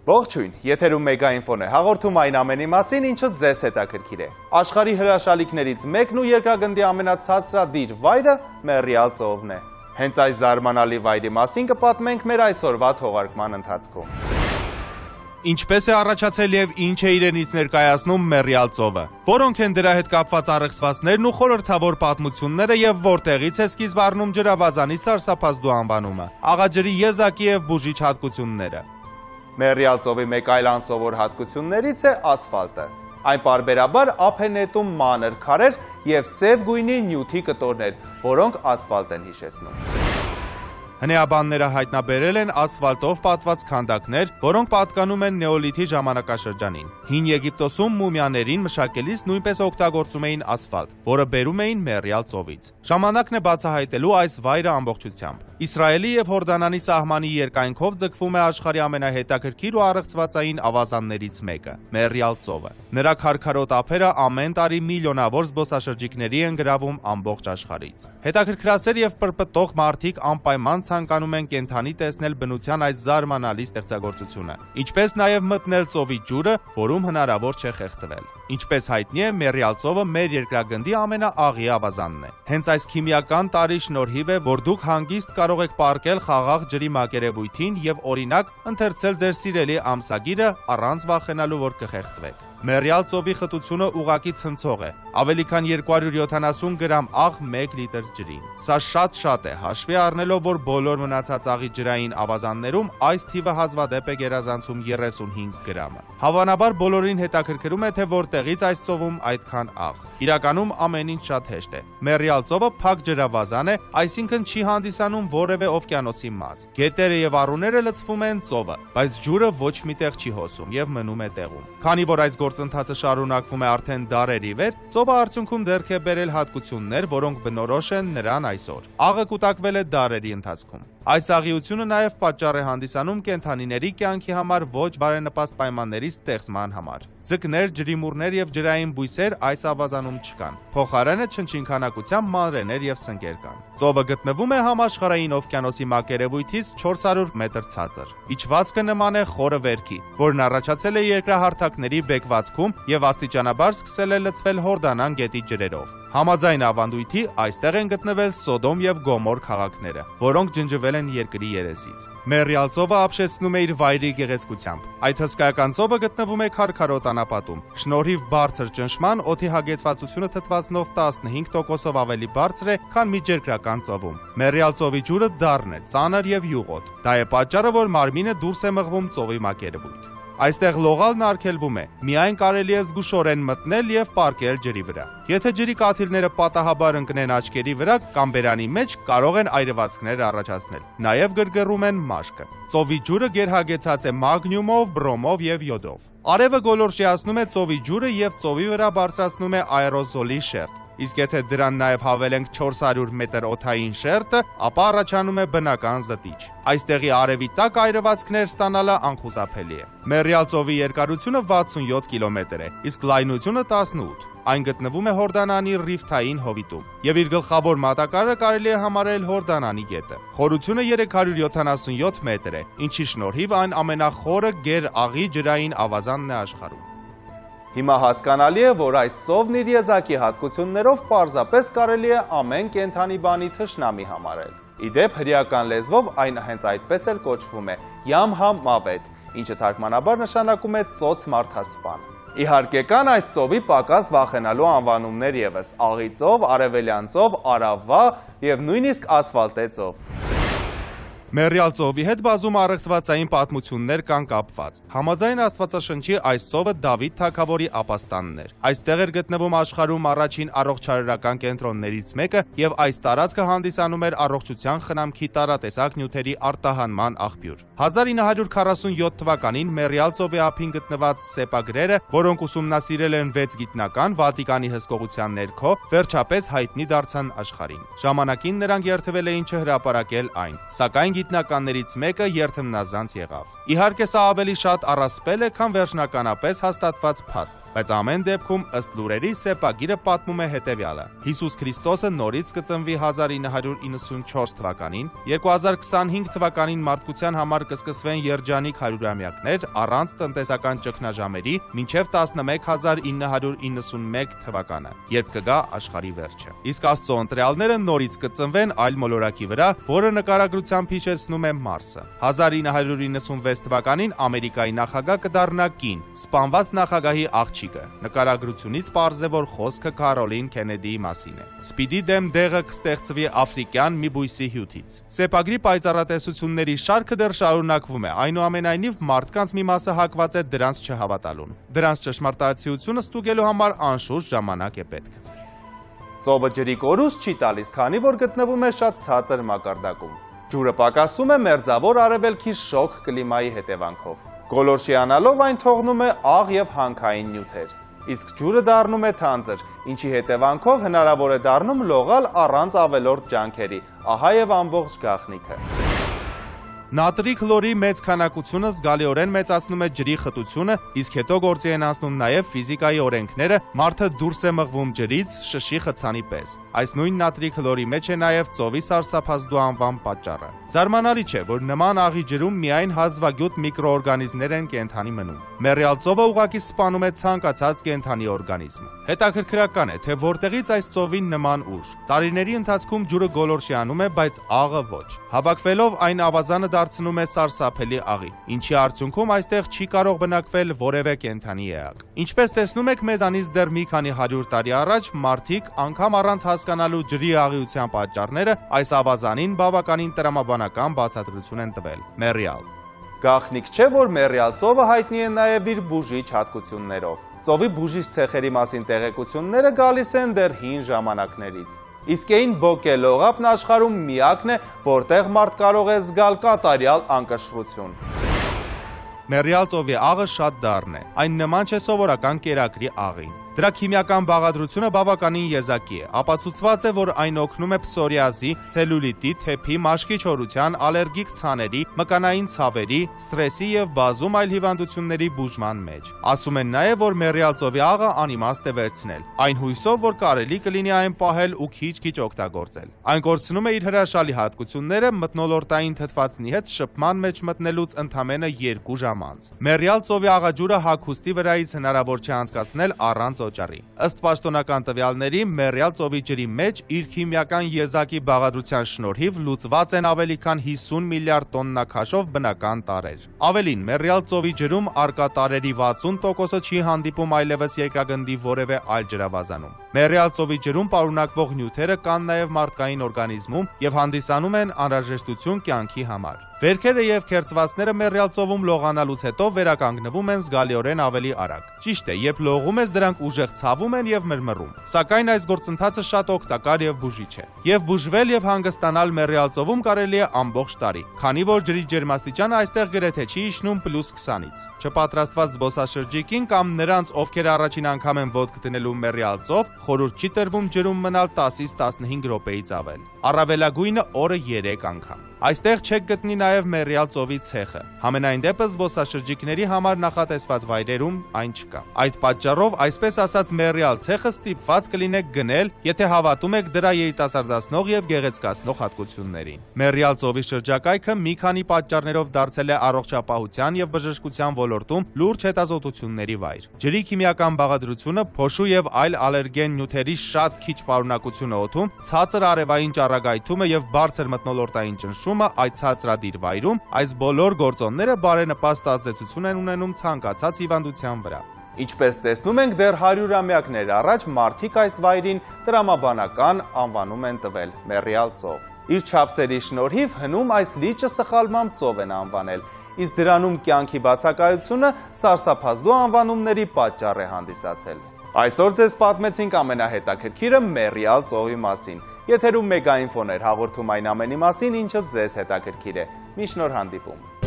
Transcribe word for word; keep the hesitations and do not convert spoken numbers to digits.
Ողջույն, եթերում մեգա ինֆոն է, հաղորդում այն ամենի մասին, ինչը ձեզ հետաքրքիր է։ Աշխարհի հրաշալիքներից մեկն ու երկրագնդի ամենացածրադիր վայրը Մեռյալ ծովն է։ Հենց այս զարմանալի վայրի մասին կպատմենք մեր այսօրվա թողարկման ընթացքում։ Ինչպես է առաջացել եւ ինչ է իրենից ներկայացնում Մեռյալ ծովը, որոնք են դրա հետ կապված առեղծվածներն ու խորհրդավոր պատմությունները եւ որտեղից է սկիզբ առնում ջրավազանի սարսափազդու անվանումը, աղաջրի եզակի եւ բուժիչ հատկությունները։ Մեռյալ ծովի մեկ այլ անսովոր հատկություններից է ասֆալտը։ Այն պարբերաբար ափ է նետում մանր քարեր եւ սև գույնի նյութի կտորներ, որոնք ասֆալտ են հիշեցնում։ Հնեաբանները հայտնաբերել են ասֆալտով պատված քանդակներ, որոնք պատկանում են նեոլիթի ժամանակաշրջանին։ Հին Եգիպտոսում մումիաներին մշակելիս նույնպես օգտագործում էին ասֆալտ, որը բերում էին Մեռյալ ծովից։ Ժամանակն է բացահայտելու այս վայրը ամբողջությամբ։ Իսրայելի եւ Հորդանանի սահմանի երկայնքով ձգվում է աշխարհի ամենահետաքրքիր ու առեղծվածային ավազաններից մեկը՝ Մեռյալ ծովը։ Նրա քարքարոտ ափերը ամեն տարի միլիոնավոր զբոսաշրջիկների են գրավում ամբողջ աշխարհից։ Հետաքրքրասեր եւ պրպտող մարդիկ անպայման ցանկանում են կենդանի տեսնել բնության այս զարմանալի ստեղծագործությունը, ինչպես նաև մտնել ծովի ջուրը, որում հնարավոր չէ խեղդվել։ Ինչպես հայտնի է, Մեռյալ ծովը մեր երկրագնդի ամենաաղի ավազանն է։ Հենց այս քիմիական տարրի շնորհիվ է, որ դուք հանգիստ կարող եք պարկել խաղաղ ջրի մակերևույթին եւ օրինակ ընթերցել ձեր սիրելի ամսագիրը առանց վախենալու, որ կխեղդվեք։ Մեռյալ ծովի խտությունը ուղակի ցնցող է, ավելի քան երկու հարյուր յոթանասուն գրամ աղ մեկ լիտր ջրին։ Սա շատ-շատ է, հաշվի առնելով, որ բոլոր մնացած աղի ջրային ավազաններում այս թիվը հազվադեպ է գերազանցում երեսունհինգ գրամը։ Հավանաբար բոլորին հետաքրքրում է, թե որտեղից այս ծովում այդքան աղ։ Իրականում ամեն ինչ շատ հեշտ է։ Մեռյալ ծովը փակ ջրավազան է, այսինքն չի հանդիսանում որևէ օվկիանոսի մաս։ Գետերը եւ առուները լցվում են ծովը, բայց ջուրը ոչ միտեղ չի հոսում եւ մնում է տեղում։ Քանի որ այս գործընթացը շարունակվում է արդեն դարերի վեր, ծովը արդյունքում ձեռք է բերել հատկություններ, որոնք բնորոշ են նրան այսօր։ Աղը կուտակվել է դարերի ընթացքում։ Այս աղիությունը նաև պատճառ է հանդիսանում կենդանիների կյանքի համար ոչ բարենպաստ պայմանների ստեղծման համար։ Ձկներ, ջրիմուռներ եւ ջրային բույսեր այս ավազանում չկան։ Փոխարենը չնչին մանրեներ եւ սնկեր կան։ Ծովը գտնվում է համաշխարհային օվկիանոսի մակերևույթից չորս հարյուր մետր ցածր։ Իջվածքը նման է խորը վերքի, որն առաջացել է երկրահարթակների բեկվածքում եւ աստիճանաբար սկսել է լցվել Հորդանան գետի ջրերով։ Համաձայն ավանդույթի այստեղ են գտնվել Սոդոմ եւ Գոմոր քաղաքները, որոնք ջնջվել են երկրի երեսից։ Մեռյալ ծովը ապշեցնում է իր վայրի գեղեցկությամբ։ Այդ հսկայական ծովը գտնվում է քարքարոտ անապատում։ Շնորհիվ բարձր ճնշման օդի հագեցվածությունը թթվածնով տասնհինգ տոկոսով ավելի բարձր է, քան միջերկրական ծովում։ Մեռյալ ծովի ջուրը դառն է, ծանր եւ յուղոտ։ Դա է պատճառը, որ մարմինը դուրս է մղվում ծովի մակերևույթ։ Այստեղ լողալն արգելվում է, միայն կարելի է զգուշորեն մտնել եւ պարկել ջրի վրա։ Եթե ջրի կաթիլները պատահաբար ընկնեն աչքերի վրա կամ բերանի մեջ, կարող են այրվածքներ առաջացնել։ Նաեւ գրգռում են մաշկը։ Ծովի ջուրը գերհագեցած է մագնիումով, բրոմով եւ յոդով։ Արևը գոլորշիացնում է ծովի ջուրը եւ ծովի վրա բարձրացնում է աերոզոլի շերտ։ Իսկ եթե դրան նաև հավելենք չորս հարյուր մետր օդային շերտը, ապա առաջանում է բնական զտիչ։ Այստեղի արևի տակ այրվածքներ ստանալը անխուսափելի է։ Մեռյալ ծովի երկարությունը վաթսունյոթ կիլոմետր է, իսկ լայնությունը տասնութ։ Այն գտնվում է Հորդանանի ռիֆթային հովիտում, եւ իր գլխավոր մատակարարը կարելի է համարել Հորդանանի գետը։ Խորությունը երեք հարյուր յոթանասունյոթ մետր է, ինչի շնորհիվ այն ամենախորը գերաղի ջրային ավազանն է աշխարհում։ Հիմա հասկանալի է, որ այս ծովն իր եզակի հատկություններով պարզապես կարելի է ամեն կենդանի բանի թշնամի համարել։ Իդեպ հրեական լեզվով այն հենց այդպես էլ կոչվում է Յամ Համավետ, ինչը թարգմանաբար նշանակում է ծոց մարդասպան։ Իհարկե կան այս ծովի պակաս վախենալու անվանումներ եւս՝ աղի ծով, արևելյան ծով, արավվա եւ նույնիսկ ասֆալտե ծով։ Մեռյալ ծովի հետ բազում առեղծվածային պատմություններ կան կապված։ Համաձայն Աստվածաշնչի այս ծովը Դավիթ թագավորի ապաստանն էր։ Այստեղ էր գտնվում աշխարհում առաջին առողջարարական կենտրոններից մեկը եւ այս տարածքը հանդիսանում էր առողջության խնամքի տարատեսակ նյութերի արտահանման աղբյուր։ հազար ինը հարյուր քառասունյոթ թվականին Մեռյալ ծովի ափին գտնված սեպագրերը, որոնք ուսումնասիրել են վեց գիտնական Վատիկանի հսկողության ներքո, վերջապես հայտնի դարձան աշխարհին։ Ժամանակին նրանք երթվել էին չհրապարակել այն, սակայն գիտնականներից մեկը երթմնազանց եղավ։ Իհարկե սա ավելի շատ առասպել է, քան վերջնականապես հաստատված փաստ, բայց ամեն դեպքում ըստ լուրերի սեպագիրը պատմում է հետևյալը. Հիսուս Քրիստոսը նորից կծնվի հազար ինը հարյուր իննսունչորս թվականին, երկու հազար քսանհինգ թվականին մարդկության համար կսկսվեն երջանիկ հարյուրամյակներ առանց տնտեսական ճգնաժամերի մինչև տասնմեկ հազար ինը հարյուր իննսունմեկ թվականը, երբ կգա աշխարհի վերջը։ Իսկ Աստծո ընտրյալները նորից կծնվեն այլ մոլորակի վրա, որը նկարագրությամբ հիշեցնում է Մարսը։ հազար ինը հարյուր իննսունվեց թվականին Ամերիկայի նախագահ կդառնա կին, սպանված նախագահի աղջիկը։ Նկարագրությունից պարզ է, որ խոսքը Քարոլին Քենեդիի մասին է։ Սպիդի դեմ դեղը կստեղծվի աֆրիկյան մի բույսի հյութից։ Սեպագրի պայծառատեսությունների շարքը դեռ շարունակվում է, այնուամենայնիվ մարդկանց մի մասը հակված է դրանց չհավատալուն։ Դրանց ճշմարտացիությունը ստուգելու համար անշուշտ ժամանակ է պետք։ Ծովը ջրի կորուստ չի տալիս, քանի որ գտնվում է շատ ցածր մակարդակում։ Ջուրը պակասում է մերձավոր արևելքի շոգ կլիմայի հետևանքով։ Գոլորշիանալով այն թողնում է աղ եւ հանքային նյութեր։ Իսկ ջուրը դառնում է թանձր, ինչի հետևանքով հնարավոր է դառնում լողալ առանց ավելորդ ջանքերի։ Ահա եւ ամբողջ գաղտնիքը։ Նատրի քլորի մեծ քանակությունը զգալիորեն մեծացնում է ջրի խտությունը, իսկ հետո գործի են անցնում նաև ֆիզիկայի օրենքները, մարդը դուրս է մղվում ջրից շշի խցանի պես։ Այս նույն նատրի քլորի մեջ է նաև ծովի սարսափազդու անվան պատճառը։ Զարմանալի չէ, որ նման աղի ջրում միայն հազվագյուտ միկրոօրգանիզմներ են կենդանի մնում։ Մեռյալ ծովը ուղղակի սպանում է ցանկացած կենդանի օրգանիզմ։ Հետաքրքրական է, թե որտեղից այս ծովին նման ուժ։ Տարիների ընթացքում ջուրը գոլորշիանում է, բայց աղը ոչ։ Հավաքվելով այն ավազանը դարձնում է սարսափելի աղի, ինչի արդյունքում այստեղ չի կարող բնակվել որևէ կենդանի էակ։ Ինչպես տեսնում եք, մեզանից դեռ մի քանի հարյուր տարի առաջ մարդիկ անգամ առանց հասկանալու ջրի աղիության պատճառները այս ավազանին բավականին տրամաբանական բացատրություն են տվել։ Մեռյալ։ Գաղտնիք չէ, որ Մեռյալ ծովը հայտնի է նաև իր բուժիչ հատկություններով։ Ծովի բուժիչ ցեխերի մասին տեղեկությունները գալիս են դեռ հին ժամանակներից։ Իսկ այն բոկե լողափն աշխարհում միակն է, որտեղ մարդ կարող է զգալ կատարյալ անկշռություն։ Մեռյալ ծովի աղը շատ դառն է, այն նման չէ սովորական կերակրի աղին։ Դրա քիմիական բաղադրությունը բավականին եզակի է, ապացուցված է, որ այն օգնում է փսորիազի, ցելյուլիտի, թեփի, մաշկի չորության, ալերգիկ ցաների, մկանային ցավերի, սթրեսի եւ բազում այլ հիվանդությունների բուժման մեջ։ Ասում են նաեւ, որ Մեռյալ ծովի աղը անիմաստ է վերցնել, այն հույսով, որ կարելի կլինի այն պահել ու քիչ-քիչ օգտագործել։ Այն կորցնում է իր հրաշալի հատկությունները մթնոլորտային թթվածնի հետ շփման մեջ մտնելուց ընդամենը երկու ժամ անց։ Մեռյալ ծովի աղաջուրը հագուստի վրայից հնարավոր չէ անցկացնել առանց օճառի։ Ըստ պաշտոնական տվյալների, Մեռյալ ծովի ջրի մեջ իր քիմիական եզակի բաղադրության շնորհիվ լուծված են ավելի քան հիսուն միլիարդ տոննա քաշով բնական տարրեր։ Ավելին, Մեռյալ ծովի ջրում առկա տարրերի վաթսուն տոկոսը չի հանդիպում այլևս երկրագնդի որևէ այլ ջրավազանում։ Մեռյալ ծովի ջրում պարունակվող նյութերը կան նաև մարդկային օրգանիզմում եւ հանդիսանում են անհրաժեշտություն կյանքի համար։ Վերքերը եւ քերծվածները Մեռյալ ծովում լողանալուց հետո վերականգնվում են զգալիորեն ավելի արագ։ Ճիշտ է, երբ լողում ես, դրանք ուժեղ ցավում են եւ մրմռում։ Սակայն այս գործընթացը շատ օգտակար եւ բուժիչ է։ Եվ բուժվել եւ հանգստանալ Մեռյալ ծովում կարելի է ամբողջ տարի, քանի որ ջրի ջերմաստիճանը այստեղ գրեթե չի իջնում պլյուս քսանից։ Չպատրաստված զբոսաշրջիկին կամ նրանց, ովքեր առաջին անգամ են ոտք դնելու Մեռյալ ծով, խորհուրդ չի տրվում ջրում մնալ տասից տասնհինգ րոպեից ավել։ Առավելագույնը օրը երեք անգամ։ Այստեղ չեք գտնի նաև Մեռյալ ծովի ցեխը։ Համենայն դեպս զբոսաշրջիկների համար նախատեսված վայրերում այն չկա։ Այդ պատճառով, այսպես ասած, Մեռյալ ցեխը ստիպված կլինեք գնել, եթե հավատում եք դրա երիտասարդացնող եւ գեղեցկացնող հատկություններին։ Մեռյալ ծովի շրջակայքը մի քանի պատճառներով դարձել է առողջապահության եւ բժշկության ոլորտում լուրջ հետազոտությունների վայր։ Ջրի քիմիական բաղադրությունը, փոշու եւ այլ ալերգեն նյութերի շատ քիչ պարունակությունը օդում, ցածր արևային ճառագայթումը եւ բարձր մթնոլորտային ճնշումը այդ ցածրադիր վայրում, այս բոլոր գործոնները բարենպաստ ազդեցություն են ունենում ցանկացած հիվանդության վրա։ Ինչպես տեսնում ենք, դեռ հարյուրամյակներ առաջ մարդիկ այս վայրին տրամաբանական անվանում են տվել Մեռյալ ծով։ Իր չափսերի շնորհիվ հնում այս լիճը սխալմամբ ծով են անվանել, իսկ դրանում կյանքի բացակայությունը սարսափազդու անվանումների պատճառ է հանդիսացել։ Այսօր ձեզ պատմեցինք ամենահետաքրքիրը Մեռյալ ծովի մասին։ Եթերում Մեգա ինֆոն էր, հաղորդում այն ամենի մասին, ինչը ձեզ հետաքրքիր է։ Մի շնորհանդիպում։